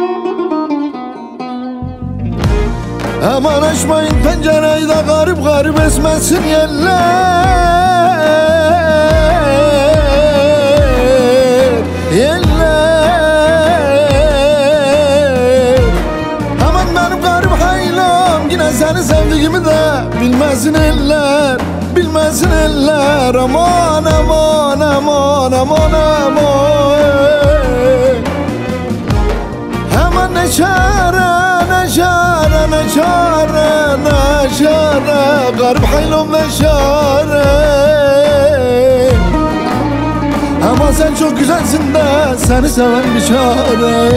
Aman açmayın pencereyi de garip garip esmesin yeller, yeller. Aman benim garip haylam yine seni sevdiğimi de bilmesin eller, bilmesin eller. Aman aman aman aman aman. Aman ne çare, ne çare, ne çare, ne çare. Garip haylum ne çare. Ama sen çok güzelsin de seni seven bir çare.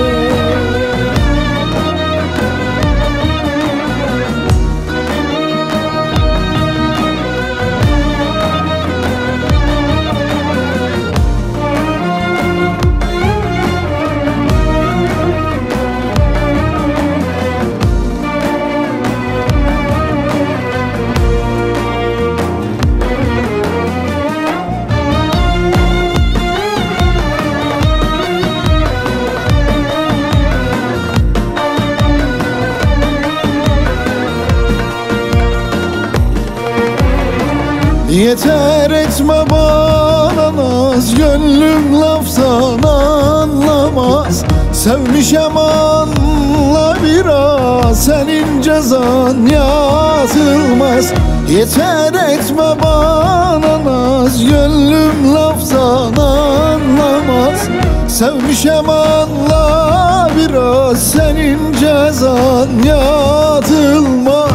Yeter etme bana naz, gönlüm laftan anlamaz. Sevmişem anla biraz, senin cezan yatılmaz. Yeter etme bana naz, gönlüm laftan anlamaz. Sevmişem anla biraz, senin cezan yatılmaz.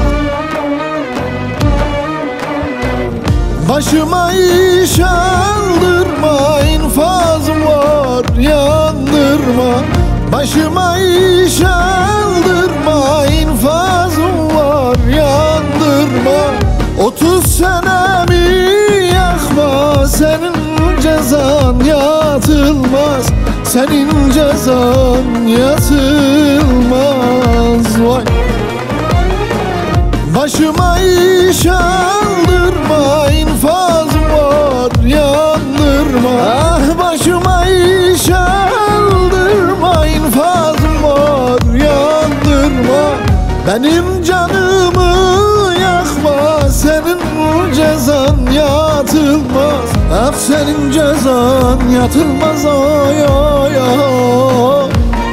Başıma iş aldırma, infazım var yandırma. Başıma iş aldırma, infazım var yandırma. 30 senemi yakma, senin cezan yatılmaz. Senin cezan yatılmaz. Vay. Başıma iş aldırma, infazım var yandırma. Ah başıma iş aldırma, infazım var yandırma. Benim canımı yakma, senin cezan yatılmaz. Ah senin cezan yatılmaz. Ay ay ay.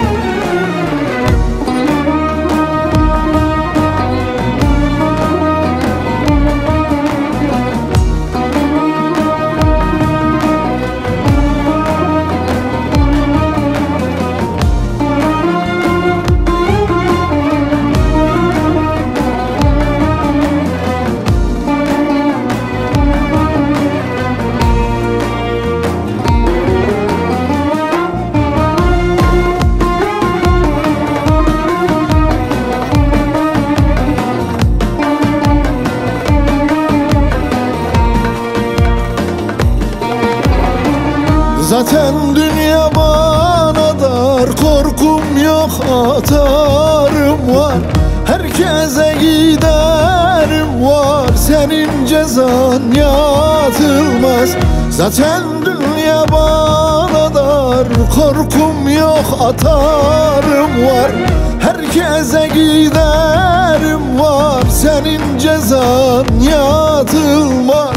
Zaten dünya bana dar, korkum yok atarım var. Herkese giderim var, senin cezan yatılmaz. Zaten dünya bana dar, korkum yok atarım var. Herkese giderim var, senin cezan yatılmaz.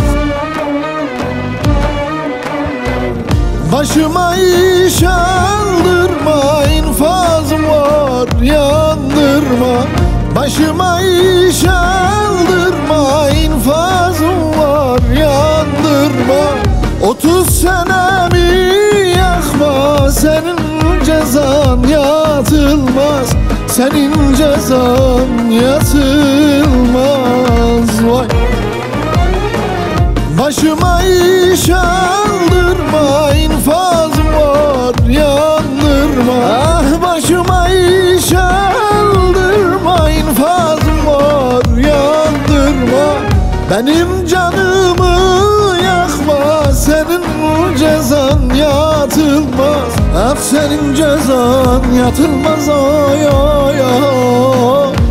Başıma iş aldırma, infazım var yandırma. Başıma iş aldırma, infazım var yandırma. 30 senemi yakma, senin cezan yatılmaz. Senin cezan yatılmaz. Vay. Başıma iş aldırma, infazım var yandırma. Ah başıma iş aldırma, infazım var yandırma. Benim canımı yakma, senin cezan yatılmaz. Ah senin cezan yatılmaz. Ay ay ay.